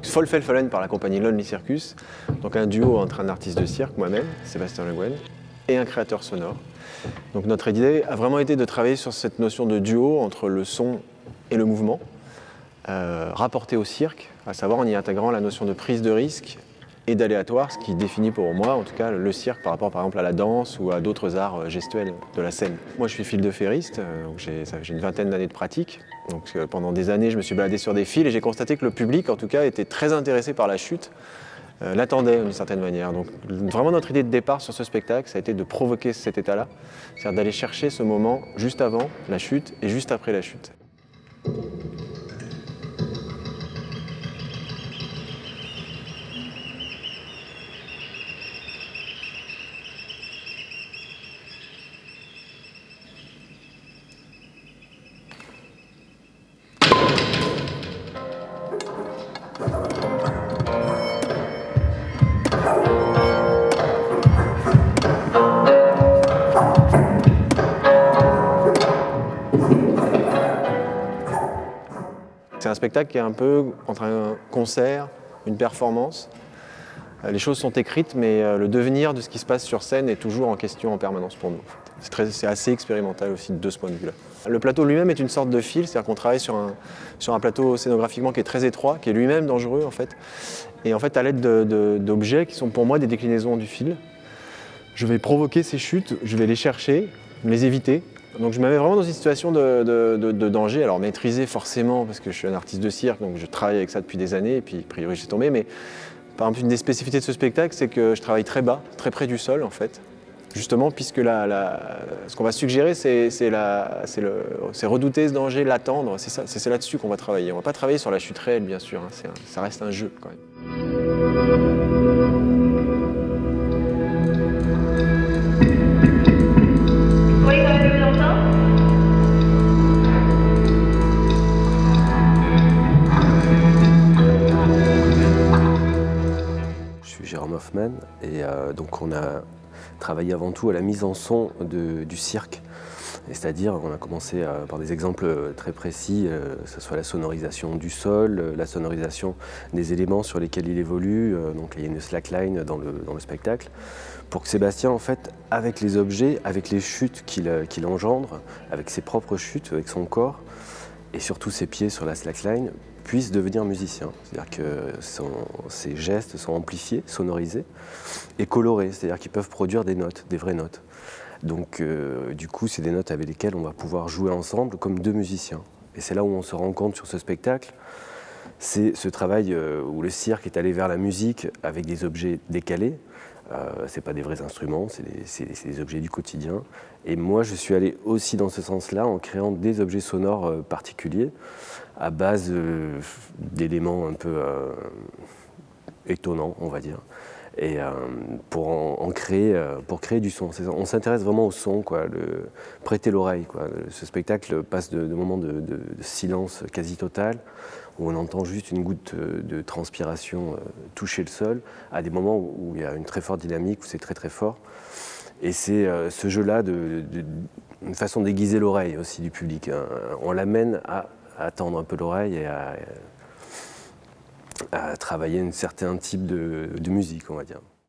Vollfeldfallen par la compagnie Lonely Circus, donc un duo entre un artiste de cirque, moi-même, Sébastien Le Guen, et un créateur sonore. Donc notre idée a vraiment été de travailler sur cette notion de duo entre le son et le mouvement, rapporté au cirque, à savoir en y intégrant la notion de prise de risque et d'aléatoire, ce qui définit pour moi, en tout cas, le cirque par rapport par exemple à la danse ou à d'autres arts gestuels de la scène. Moi je suis fil-de-ferriste, j'ai une vingtaine d'années de pratique. Donc pendant des années je me suis baladé sur des fils et j'ai constaté que le public en tout cas était très intéressé par la chute, l'attendait d'une certaine manière. Donc vraiment notre idée de départ sur ce spectacle, ça a été de provoquer cet état-là, c'est-à-dire d'aller chercher ce moment juste avant la chute et juste après la chute. C'est un spectacle qui est un peu entre un concert, une performance. Les choses sont écrites, mais le devenir de ce qui se passe sur scène est toujours en question en permanence pour nous. C'est assez expérimental aussi de ce point de vue-là. Le plateau lui-même est une sorte de fil, c'est-à-dire qu'on travaille sur un plateau scénographiquement qui est très étroit, qui est lui-même dangereux en fait. Et en fait, à l'aide d'objets qui sont pour moi des déclinaisons du fil, je vais provoquer ces chutes, je vais les chercher, les éviter. Donc je me mets vraiment dans une situation de danger, alors maîtrisé forcément parce que je suis un artiste de cirque, donc je travaille avec ça depuis des années et puis a priori j'ai tombé. Mais par exemple une des spécificités de ce spectacle, c'est que je travaille très bas, très près du sol en fait. Justement puisque ce qu'on va suggérer c'est redouter ce danger, l'attendre, c'est là-dessus qu'on va travailler. On ne va pas travailler sur la chute réelle bien sûr, hein. Ça reste un jeu quand même. Jérôme Hoffman et donc on a travaillé avant tout à la mise en son du cirque, c'est-à-dire on a commencé par des exemples très précis, que ce soit la sonorisation du sol, la sonorisation des éléments sur lesquels il évolue, donc il y a une slackline dans le spectacle, pour que Sébastien en fait avec les objets, avec les chutes qu'il engendre, avec ses propres chutes, avec son corps et surtout ses pieds sur la slackline, puisse devenir musicien. C'est-à-dire que ses gestes sont amplifiés, sonorisés et colorés, c'est-à-dire qu'ils peuvent produire des notes, des vraies notes. Donc du coup, c'est des notes avec lesquelles on va pouvoir jouer ensemble comme deux musiciens. Et c'est là où on se rend compte sur ce spectacle, c'est ce travail où le cirque est allé vers la musique avec des objets décalés. C'est pas des vrais instruments, c'est des objets du quotidien. Et moi, je suis allé aussi dans ce sens-là en créant des objets sonores particuliers à base d'éléments un peu étonnants, on va dire, et pour créer du son. On s'intéresse vraiment au son, quoi, prêter l'oreille. Ce spectacle passe de moments de silence quasi total, où on entend juste une goutte de transpiration toucher le sol, à des moments où il y a une très forte dynamique, où c'est très très fort. Et c'est ce jeu-là, une façon d'aiguiser l'oreille aussi du public, hein. On l'amène à tendre un peu l'oreille et à travailler un certain type de musique, on va dire.